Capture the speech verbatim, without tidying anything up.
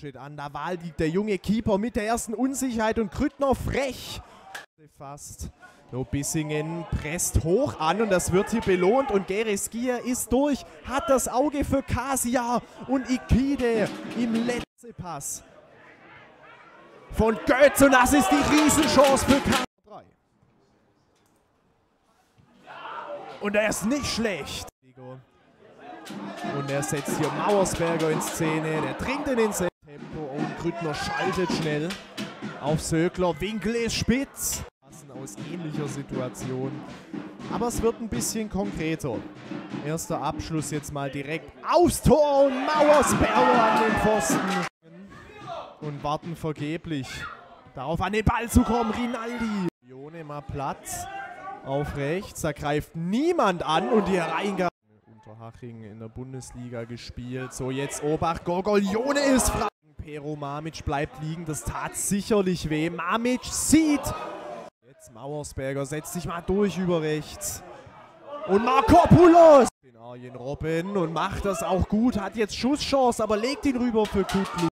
Fortschritt an. Da Wahl liegt der junge Keeper mit der ersten Unsicherheit und Grüttner frech. Fast. So, Bissingen presst hoch an und das wird hier belohnt und Geresgia ist durch, hat das Auge für Kasia und Ikide im letzten Pass von Götz und das ist die Riesenchance für Kasia. Und er ist nicht schlecht. Und er setzt hier Mauersberger in Szene, der dringt in den Tempo und Grüttner schaltet schnell auf Söckler, Winkel ist spitz. Aus ähnlicher Situation. Aber es wird ein bisschen konkreter. Erster Abschluss jetzt mal direkt aufs Tor und Mauersberger an den Pfosten. Und warten vergeblich darauf an den Ball zu kommen. Rinaldi. Jone mal Platz auf rechts. Da greift niemand an und die Reingabe. Unterhaching in der Bundesliga gespielt. So jetzt Obach. Gorgolione ist frei. Pero Mamic bleibt liegen. Das tat sicherlich weh. Mamic sieht. Mauersberger setzt sich mal durch über rechts. Und Markopoulos! Den Arjen Robben und macht das auch gut. Hat jetzt Schusschance, aber legt ihn rüber für Kutlu.